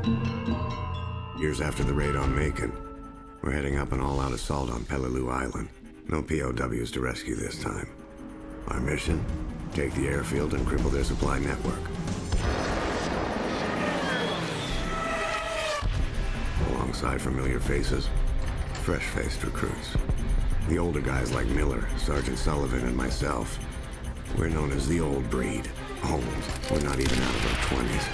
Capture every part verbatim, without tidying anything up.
Years after the raid on Macon, we're heading up an all-out assault on Peleliu Island. No P O Ws to rescue this time. Our mission? Take the airfield and cripple their supply network. Alongside familiar faces, fresh-faced recruits. The older guys like Miller, Sergeant Sullivan, and myself. We're known as the old breed. Old. We're not even out of our twenties.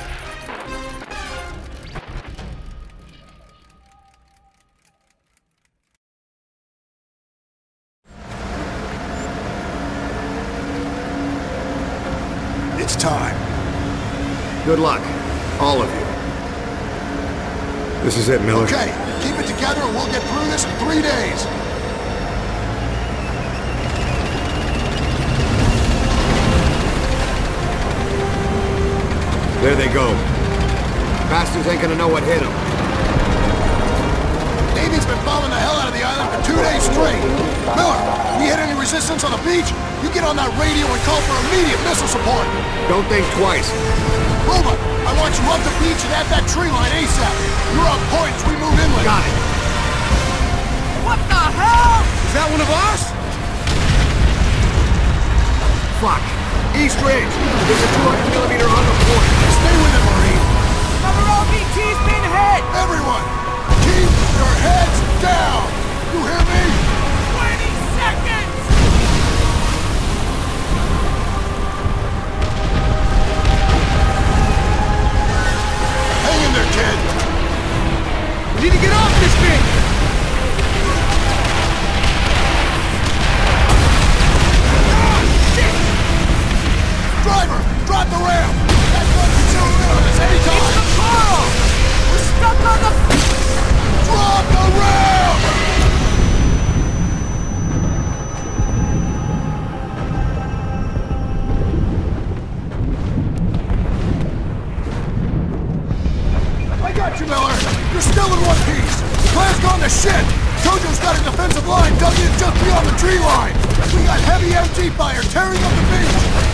It's time. Good luck, all of you. This is it, Miller. Okay, keep it together and we'll get through this in three days. There they go. Bastards ain't gonna know what hit them. Navy's been bombing the hell out of the island for two days straight. Miller, we hit any resistance on the beach? You get on that radio and call for immediate missile support. Don't think twice. Roma, I want you up the beach and at that tree line ASAP. You're on point as we move inland. Got it. What the hell? Is that one of ours? Fuck. East Ridge. There's a two hundred millimeter on the point. Stay with it, Marine. Another O B T's been hit! Everyone, keep your heads down. You hear me? twenty seconds! Hang in there, kid. We need to get off this thing. Driver, drop the ramp! That gun can zero in on us anytime! It's the Carl! We're stuck on the... Drop the ramp! I got you, Miller! You're still in one piece! The plan's gone to shit! Tojo's got a defensive line dug in just beyond the tree line! We got heavy M G fire tearing up the beach!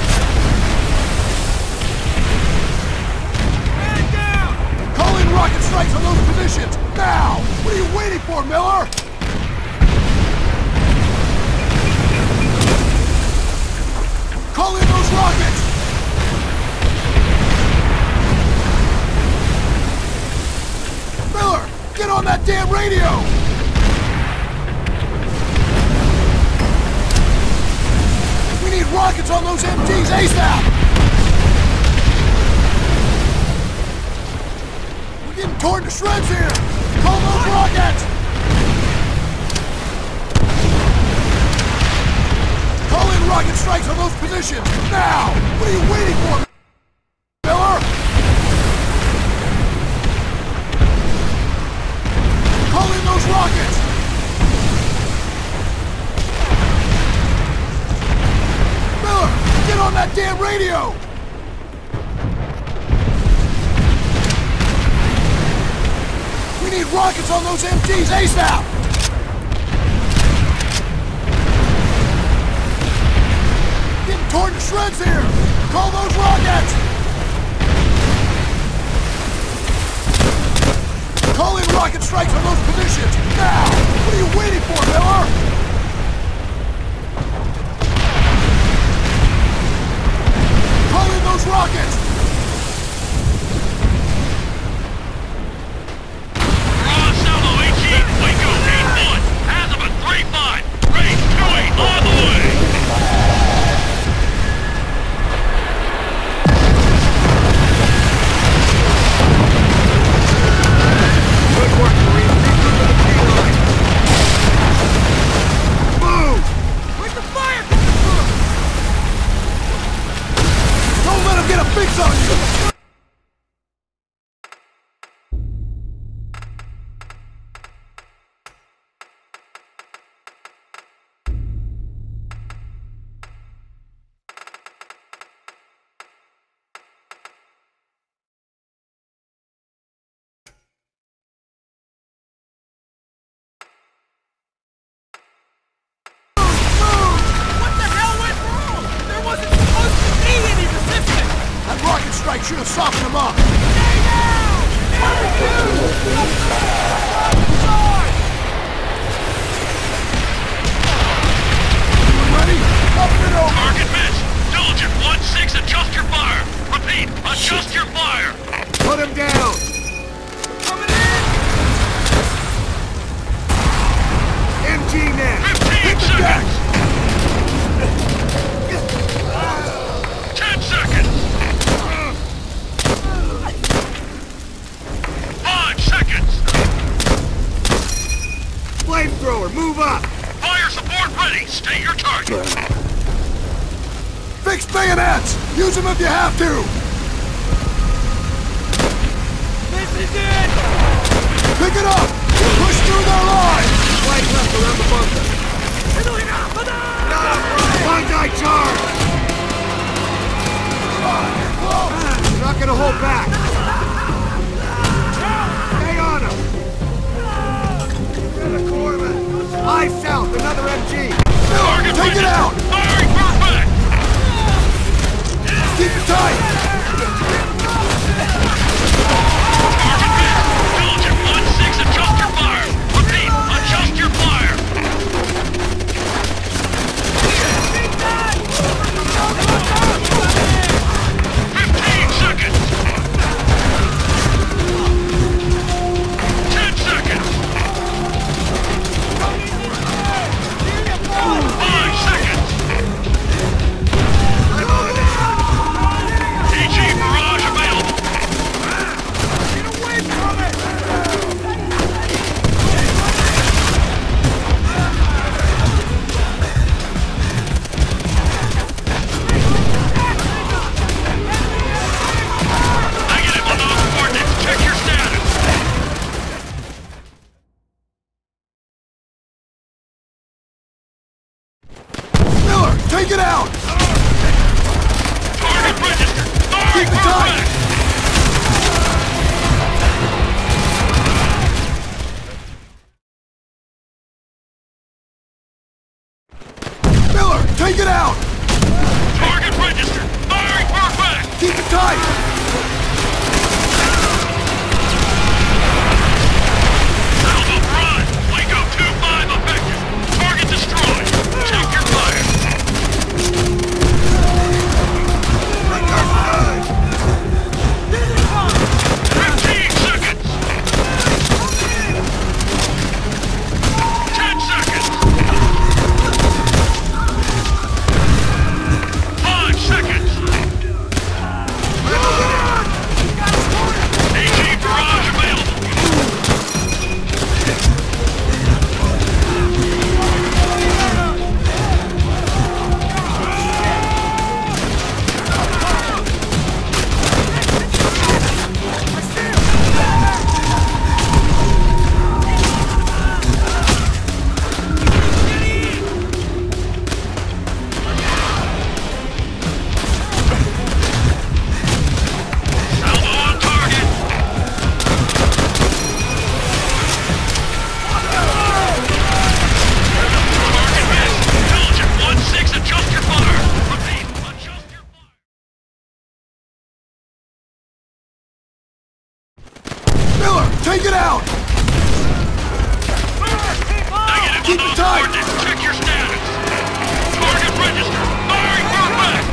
Rocket strikes on those positions! Now! What are you waiting for, Miller? Call in those rockets! Miller! Get on that damn radio! We need rockets on those M Gs ASAP! Getting torn to shreds here! Call those rockets! Call in rocket strikes on those positions! Now! What are you waiting for, Miller? Call in those rockets! Miller! Get on that damn radio! We need rockets on those M Gs ASAP! Getting torn to shreds here! Call those rockets! Call in rocket strikes on those positions! Now! What are you waiting for, Miller? Call in those rockets! Fix on you! Should have softened him up! Stay down! Ready? Up and over! Target missed! Diligent one six, adjust your fire! Repeat, adjust your fire! Put him down! Coming in! M G net! fifteen Hit the deck! seconds! ten seconds! five seconds! Flamethrower, move up! Fire support ready! Stay your target! Fixed bayonets! Use them if you have to! This is it! Pick it up! Push through their line! Flank left around the bunker. Bandai charge! You're not gonna hold back! Stay on him! Eye south, another M G! Target Take it registered. out! Firing perfect! Keep it tight! Target missed! Diligent one six, adjust your fire! Repeat, adjust your fire! fifteen seconds! ten seconds! five seconds! A G barrage available! Negative on those coordinates. Check your status. Miller, take it out! Target registered. Firing Keep it tight. perfect. Miller, take it out! Target registered. Firing perfect. Keep it tight! Salvo front. Waco two five effective. Target destroyed. Check your fire. fifteen seconds. ten seconds. five seconds. A G barrage available. Salvo on target. Target missed. Diligent one six, adjust your fire. Repeat, adjust your fire. Miller, take it out! Negative Keep on it those tight. coordinates. Check your status. Target registered. Firing perfect.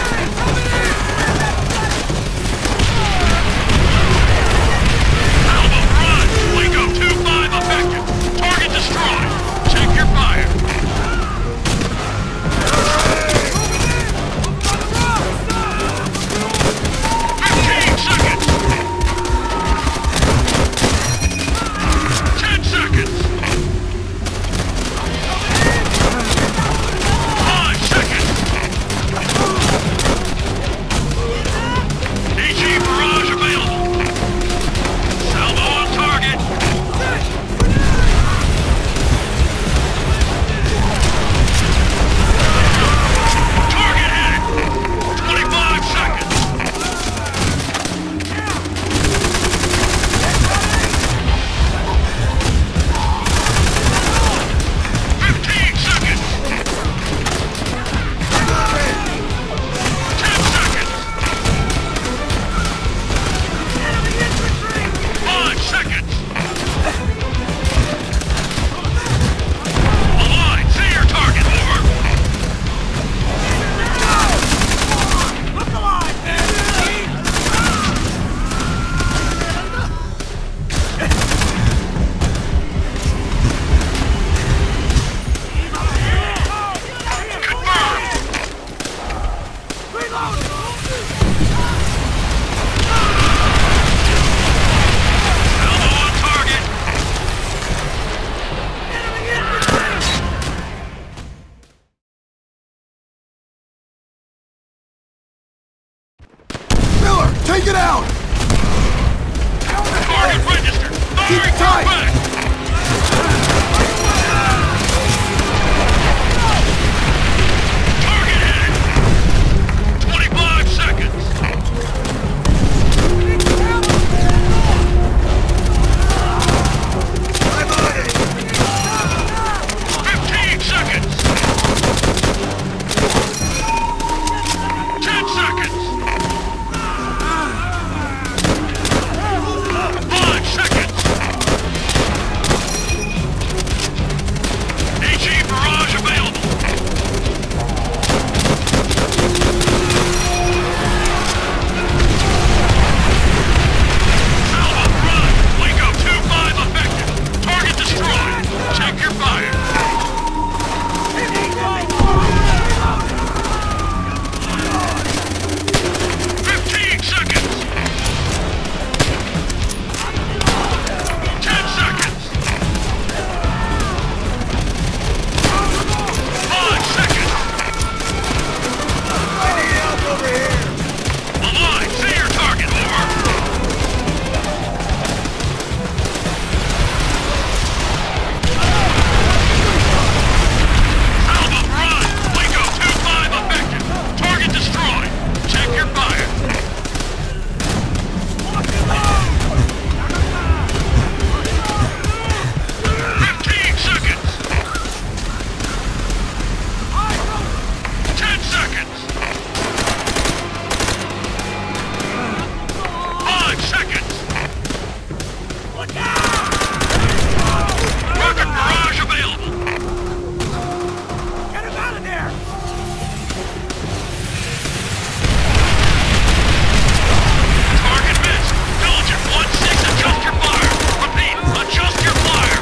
Salvo front. Waco two five effective. Target destroyed. Check your fire. fifteen seconds. ten seconds. Keep it tight! Target hit! twenty-five seconds! I'm on it! fifteen seconds! ten seconds! five seconds! A G barrage available! Alpha, run! Waco two five effective! Target destroyed! Check your fire! fifteen seconds! ten seconds! five seconds! I need help over here! Align! See your target, over! Alpha, run! Waco two five effective! Target destroyed! Check your fire! fifteen seconds! ten seconds! five seconds! Rocket barrage available! Get him out of there! Target missed! Diligent one six, adjust your fire! Repeat, adjust your fire!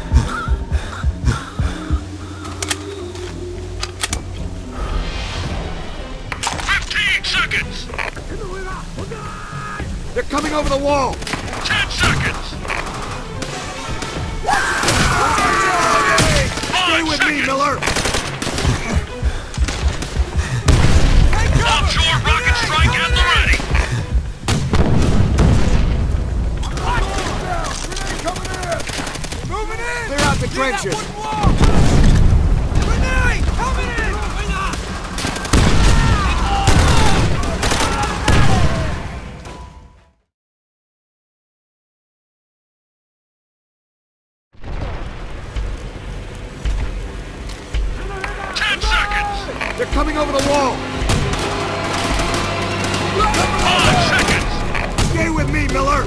fifteen seconds! They're coming over the wall! ten seconds! Stay five with seconds! me, Miller! Offshore rocket strike at the ready! Moving in! Clear out the trenches! Wall! Grenade! Coming in! Moving up! ten seconds! They're coming over the wall! five seconds! Stay with me, Miller!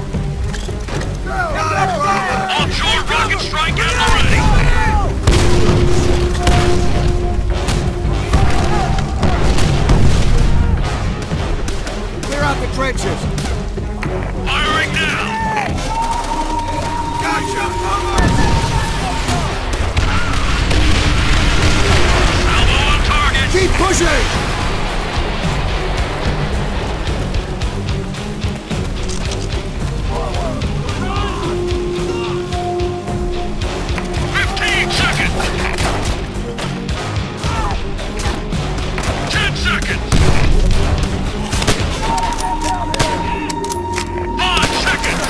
Offshore rocket strike at the ready! Clear out the trenches! Firing now! Gotcha! Salvo on target! Keep pushing! fifteen seconds! ten seconds! five seconds!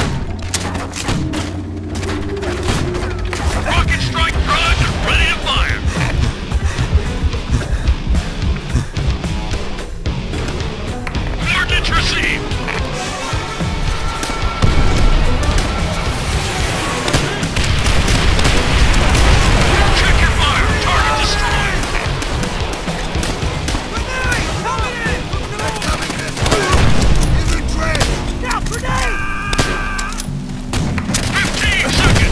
Rocket strike primed and ready to fire! Coordinates received! Check your fire! Target destroyed! Grenade! Coming in! In the trench! Now, grenade! fifteen seconds!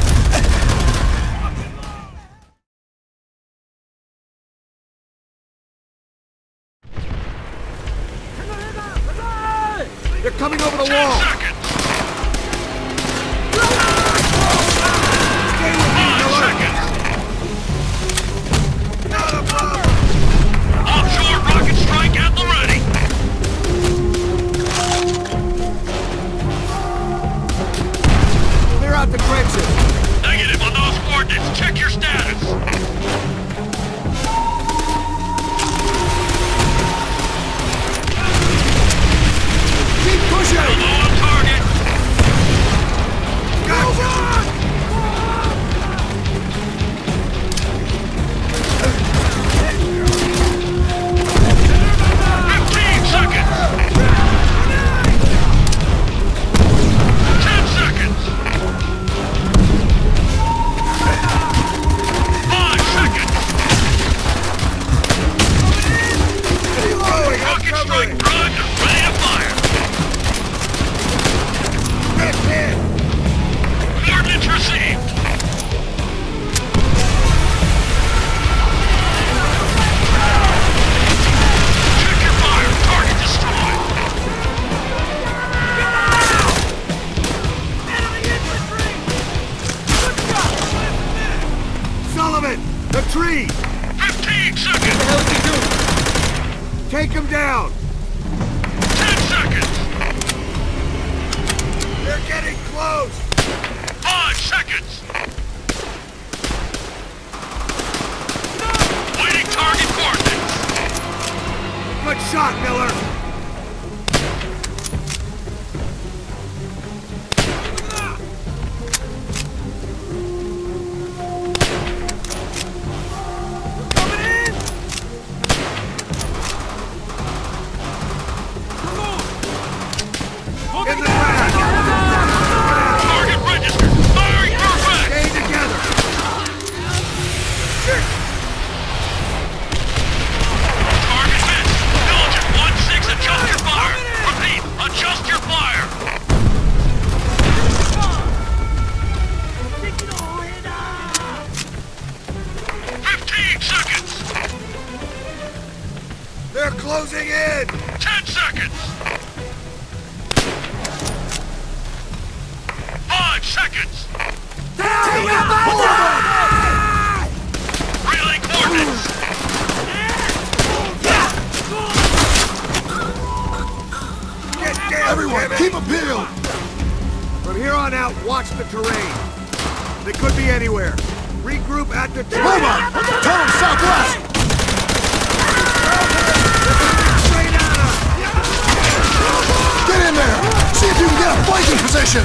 They're coming over the ten wall! seconds! Stay with me, five Miller! seconds! Not a problem! Offshore rocket strike at the ready! Clear out the trenches! Negative on those coordinates. Check your status. Keep pushing! Low on target. tree! Fifteen seconds! What the hell is he doing? Take him down! Ten seconds! They're getting close! Five seconds! Waiting target coordinates! Good shot, Miller! In the grass! Target registered! Firing perfect! Stay together! Target hit! Diligent one six, adjust your fire! Repeat, adjust your fire! Fifteen seconds! They're closing in! Ten seconds! Five seconds! Relay coordinates! Get down, Everyone, keep them peeled! From here on out, watch the terrain. They could be anywhere. Regroup at the Move on! Tell them southwest! Straight at us! Get in there! See if you can get a fighting position!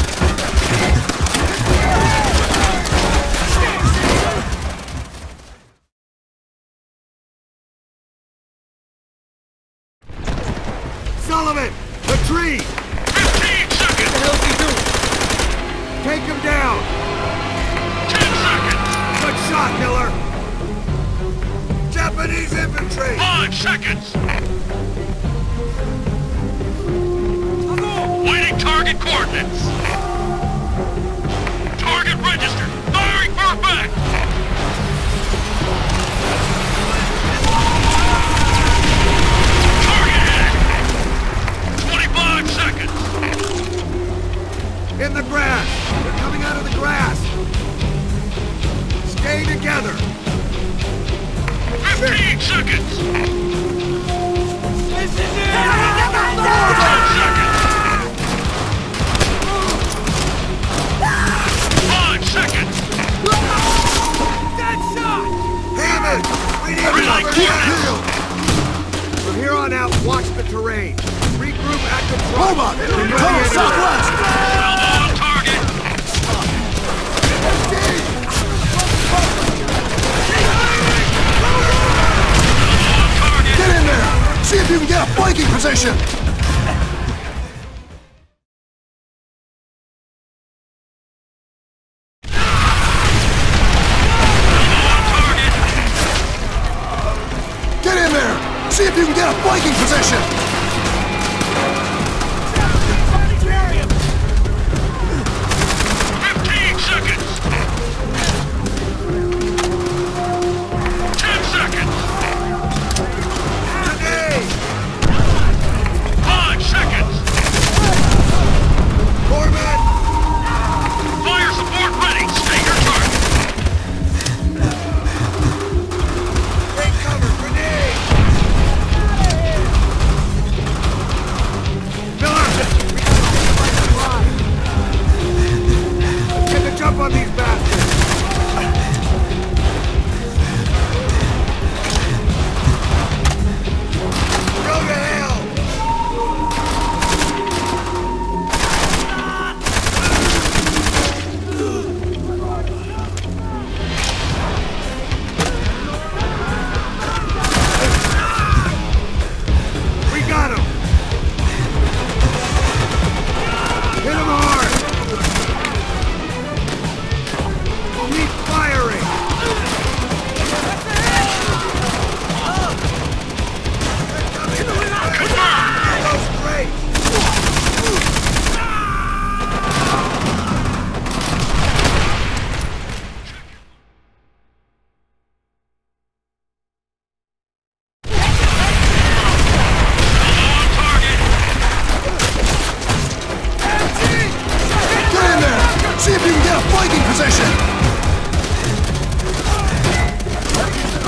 Sullivan! The tree! Fifteen seconds! What the hell is he doing? Take him down! Ten seconds! Good shot, Miller! Japanese infantry! Five seconds! Waiting target coordinates! Target registered! Firing for effect! Target hit! Twenty-five seconds! In the grass! They're coming out of the grass! Stay together! Fifteen seconds! This is it! Ten seconds! Five seconds! Dead shot! Hammond! We need Relay cover coordinates! now! From here on out, watch the terrain. Regroup at the front. Move on! They could be Tell them anywhere. southwest! Salvo on target! On target! Get in there! See if you can get a flanking position! On target! Get in there! See if you can get a flanking position! Fifteen seconds! Ten seconds! Today! Five seconds! Corman! Fire support ready! Stay your target! Take cover! Grenade! Miller! Get the jump on these bastards! Go to hell! We got him! Hit him hard! Keep firing! Confirmed! That was great! On target! Get in there! See if you can get a flanking position!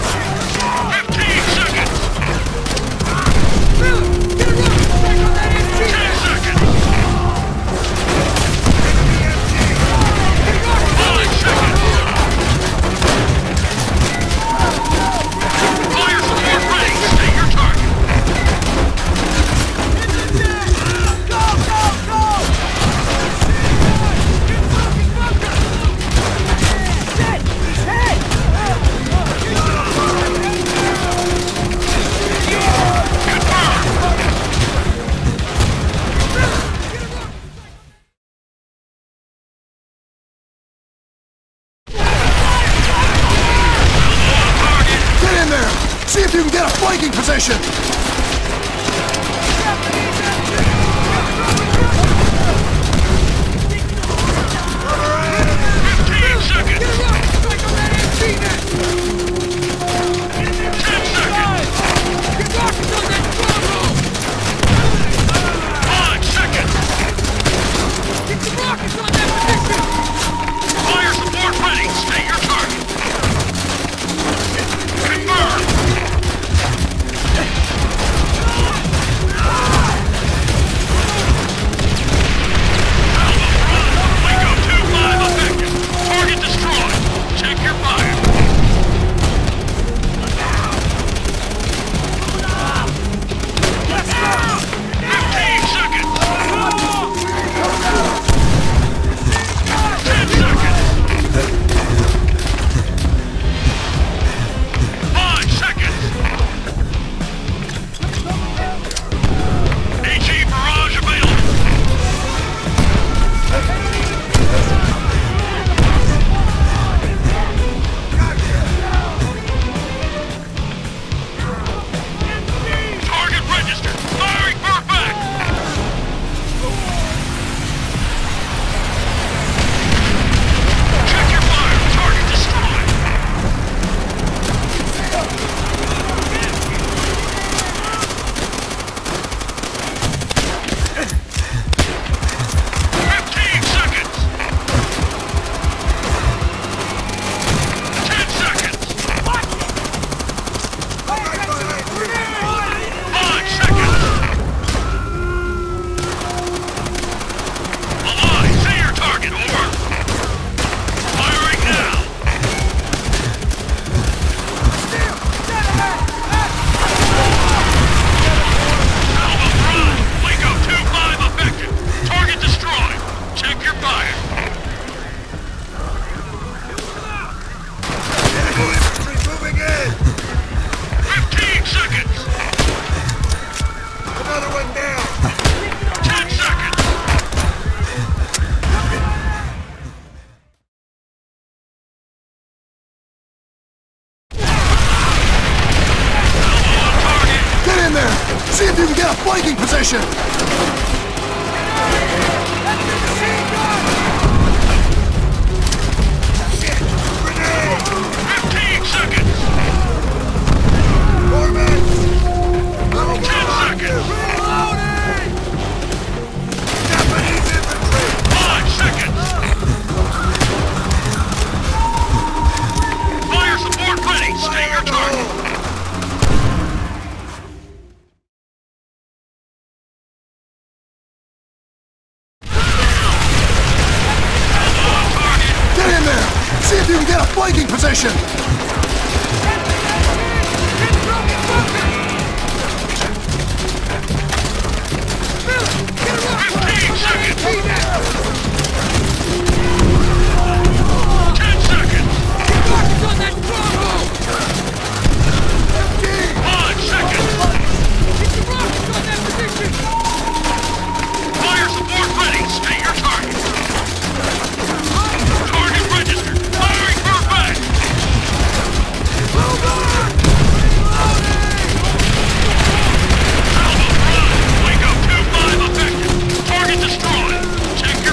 flanking position! fifteen seconds! Get her up! Strike on that M G net! ten seconds! Get rockets on that stronghold! five seconds! Get the rockets on that position! Fire support ready! Stay your target! Confirmed! See if you can get a flanking position! fifteen seconds! Four minutes! ten seconds! Japanese infantry! five seconds! Fire support ready! Stay your target! See if you can get a flanking position! fifteen seconds! ten seconds! Rockets on that stronghold! five seconds! Get the rockets on that position! Fire support ready! Stay your target! Target registered! Firing for back! Move on! Alpha, run! Waco two five effective! Target destroyed! Check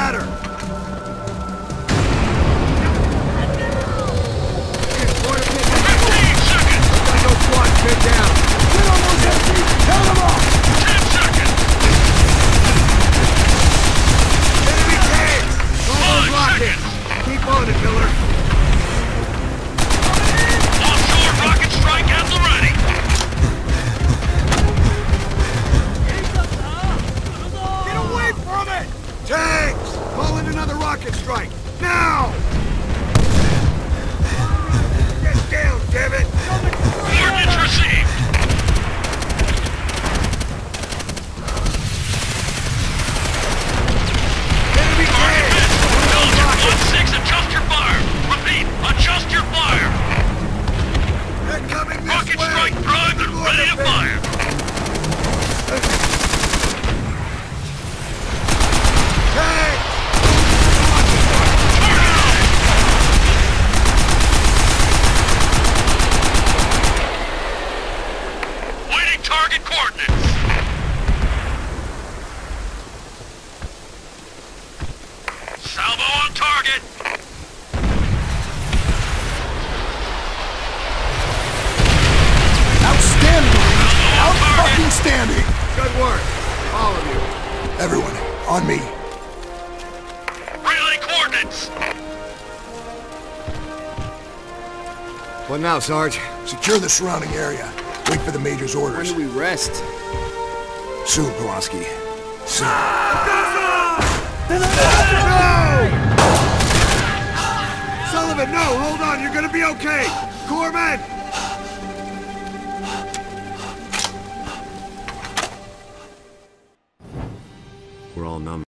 ladder! fifteen seconds! Got no squad pinned down! Get on those M Gs! Count them off! ten seconds! Enemy tanks! All those Five rockets! seconds! Keep on it, Miller! Offshore rocket strike at the ready! Get away from it! Tanks! Call in another rocket strike! Now! Get down, damn it! Coordinates received! Enemy Target tanks! hit! Belgium one six, adjust your fire! Repeat, adjust your fire! They're coming this Rocket way! strike primed and ready to fire! Tanks! Waiting target coordinates! Salvo on target! Outstanding, Marines! Salvo on Out target! fucking standing! Good work, all of you. Everyone, on me. Relay coordinates! What now, Sarge? Secure the surrounding area. Wait for the Major's When orders. do we rest? Soon, Pulaski. Soon. No! Sullivan, no! Hold on, you're gonna be okay! Corpsman! We're all numb.